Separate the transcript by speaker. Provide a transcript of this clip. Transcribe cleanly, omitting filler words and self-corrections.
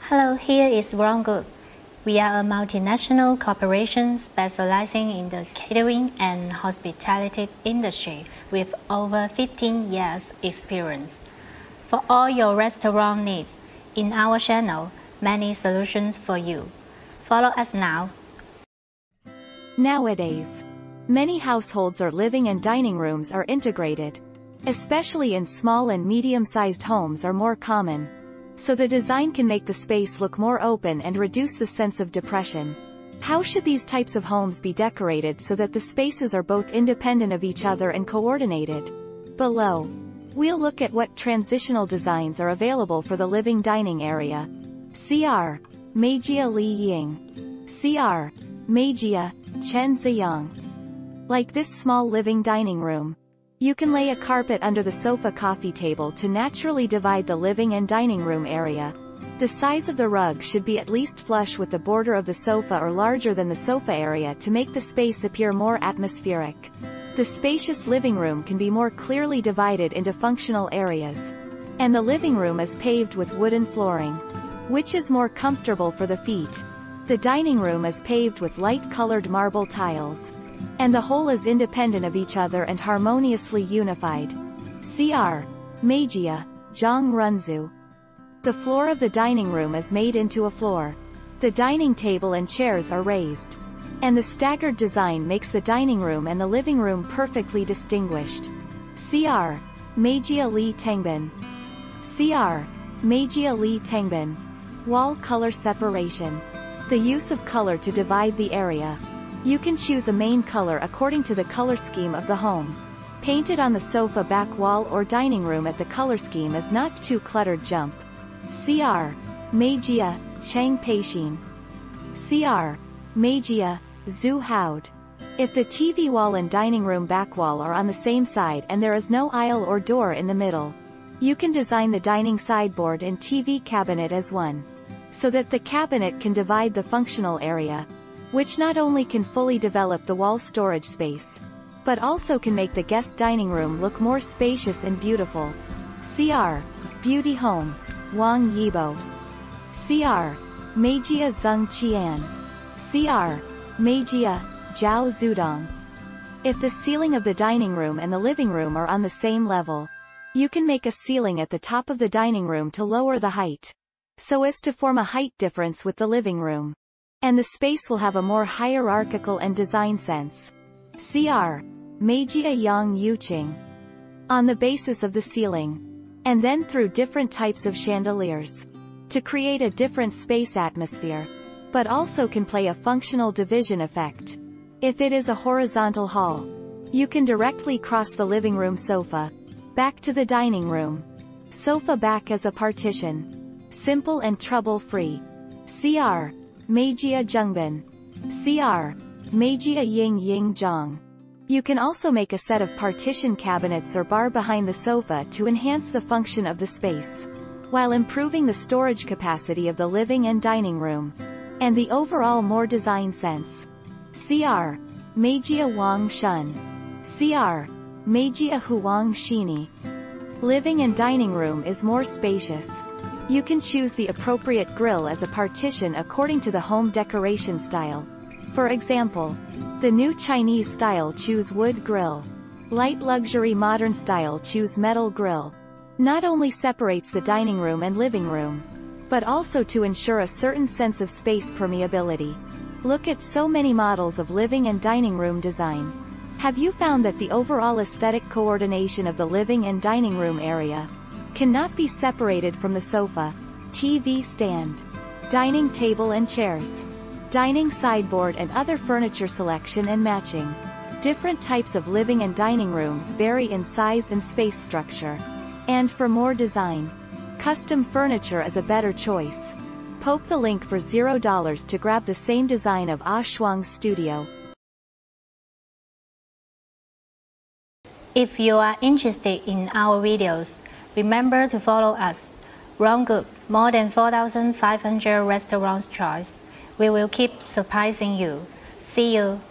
Speaker 1: Hello, here is Rocco. We are a multinational corporation specializing in the catering and hospitality industry with over 15 years experience. For all your restaurant needs, in our channel, many solutions for you. Follow us now.
Speaker 2: Nowadays, many households or living and dining rooms are integrated, especially in small and medium-sized homes are more common. So the design can make the space look more open and reduce the sense of depression. How should these types of homes be decorated so that the spaces are both independent of each other and coordinated? Below, we'll look at what transitional designs are available for the living dining area. Cr. Magia Li Ying. Cr. Magia Chen Ziyang. Like this small living dining room, you can lay a carpet under the sofa coffee table to naturally divide the living and dining room area. The size of the rug should be at least flush with the border of the sofa or larger than the sofa area to make the space appear more atmospheric. The spacious living room can be more clearly divided into functional areas. And the living room is paved with wooden flooring, which is more comfortable for the feet. The dining room is paved with light-colored marble tiles, and the whole is independent of each other and harmoniously unified. Cr. Magia Zhang Runzu. The floor of the dining room is made into a floor. The dining table and chairs are raised, and the staggered design makes the dining room and the living room perfectly distinguished. Cr. Magia Li Tengbin. Cr. Magia Li Tengbin. Wall color separation. The use of color to divide the area. You can choose a main color according to the color scheme of the home. Painted on the sofa back wall or dining room at the color scheme is not too cluttered. Jump. Cr. Magia Chang Peixin. Cr. Magia Zhu Haud. If the TV wall and dining room back wall are on the same side and there is no aisle or door in the middle, you can design the dining sideboard and TV cabinet as one, so that the cabinet can divide the functional area, which not only can fully develop the wall storage space, but also can make the guest dining room look more spacious and beautiful. Cr. Beauty Home Wang Yibo. Cr. Magia Zeng Qian. Cr. Magia Zhao Zudong. If the ceiling of the dining room and the living room are on the same level, you can make a ceiling at the top of the dining room to lower the height, so as to form a height difference with the living room, and the space will have a more hierarchical and design sense. Cr. Magia Yang Yuqing. On the basis of the ceiling, and then through different types of chandeliers, to create a different space atmosphere, but also can play a functional division effect. If it is a horizontal hall, you can directly cross the living room sofa back to the dining room. Sofa back as a partition. Simple and trouble-free. Cr. Magia Zhengbin. Cr. Magia Ying Ying Zhang. You can also make a set of partition cabinets or bar behind the sofa to enhance the function of the space, while improving the storage capacity of the living and dining room, and the overall more design sense. Cr. Magia Wang Shun. Cr. Magia Huang Shini. Living and dining room is more spacious. You can choose the appropriate grill as a partition according to the home decoration style. For example, the new Chinese style choose wood grill. Light luxury modern style choose metal grill. Not only separates the dining room and living room, but also to ensure a certain sense of space permeability. Look at so many models of living and dining room design. Have you found that the overall aesthetic coordination of the living and dining room area cannot be separated from the sofa, TV stand, dining table and chairs, dining sideboard and other furniture selection and matching? Different types of living and dining rooms vary in size and space structure. And for more design, custom furniture is a better choice. Poke the link for $0 to grab the same design of Ah Shuang's studio.
Speaker 1: If you are interested in our videos, remember to follow us. Rocco, more than 4,500 restaurants choice. We will keep surprising you. See you.